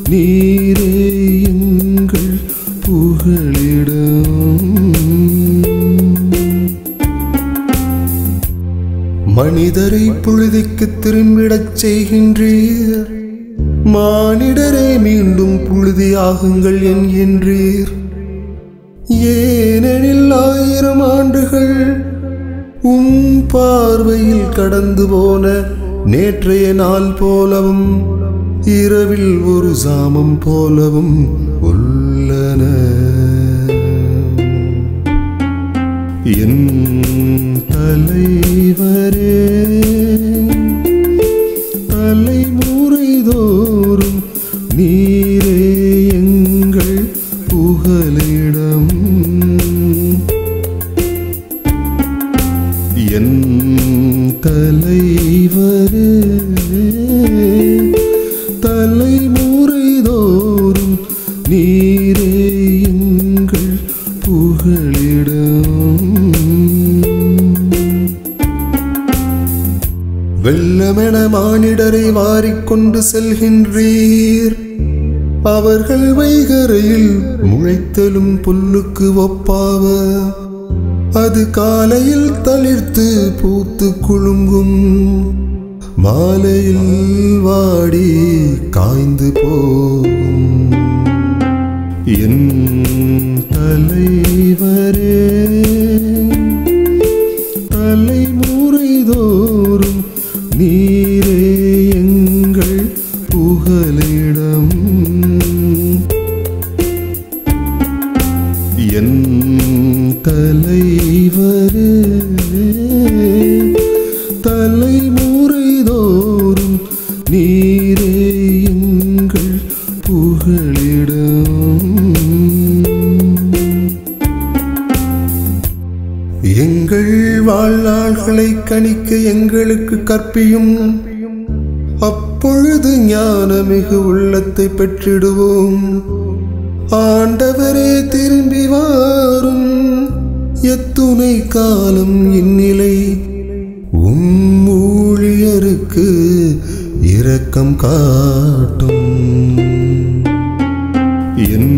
நீரே எங்கள் புகலிடம். மனிதரை புழுதிக்கு திரும்பிடச் செய்கின்றீர், மானிடரே மீண்டும் புழுதியாகுங்கள் என்கின்றீர். ஏனெனில் 1000 ஆண்டுகள் பார்வையில் கடந்து போன நேற்றைய நாள் போலவும் இரவில் ஒரு சாமம் போலவும் உள்ளன. என் தலைவரே, தலைமுறைதோறும் நீரே எங்கள் புகலிடம். என் தலைவரே, தலைமுறைதோறும் நீரே எங்கள் புகலிடம். வெள்ளமென மானிடரை வாரிக்கொண்டு செல்கின்றீர், அவர்கள் வைகரையில் முளைத்தலும் புல்லுக்கு ஒப்பாவ. அது காலையில் தளிர்த்து பூத்து குலுங்கும், மாலையில் வாடி காய்ந்து போகும். என் தலைவரே, தலைமுறைதோறும் நீரே எங்கள் புகலிடம். என் தலைவரே, தலைமுறைதோறும் நீரே எங்கள் புகலிடம். எங்கள் வாழ்நாள்களை கணிக்க எங்களுக்கு கற்பியும், அப்பொழுது ஞானமிகு உள்ளத்தை பெற்றிடுவோம். ஆண்டவரே திரும்பி வாரும், எத்துணை காலம் இந்நிலை ஊழியருக்கு இரக்கம் காட்டும். என்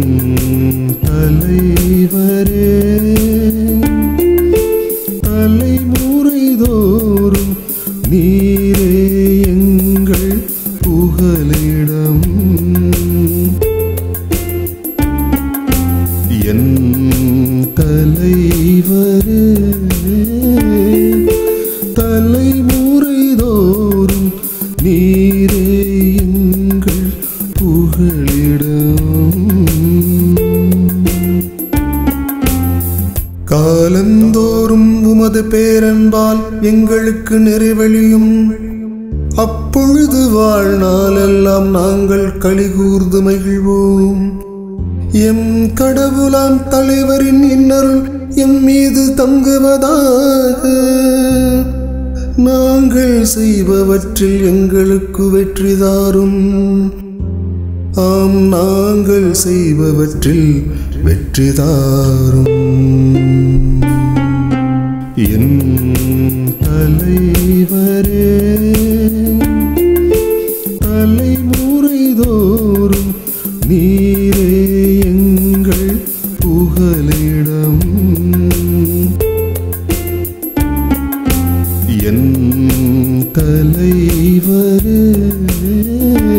தலைவரே, தலைமுறைதோறும் நீரே எங்கள் புகலிடம். என் தலைவரே, தலைமுறைதோறும் நீரே எங்கள் புகலிடம். காலந்தோறும் உமது பேரன்பால் எங்களுக்கு நிறைவழியும், அப்பொழுது வாழ்நாளெல்லாம் நாங்கள் களிகூர்ந்து மகிழ்வோம். எம் கடவுளாம் தலைவரின் இன்னருள் எம் மீது தங்குவதாக. நாங்கள் செய்பவற்றில் எங்களுக்கு வெற்றி தாரும். ஆம், நாங்கள் செய்பவற்றில் வெற்றி தாரும். என் தலைவரே, தலைமுறைதோறும் நீரே எங்கள் புகலிடம். என் தலைவரே,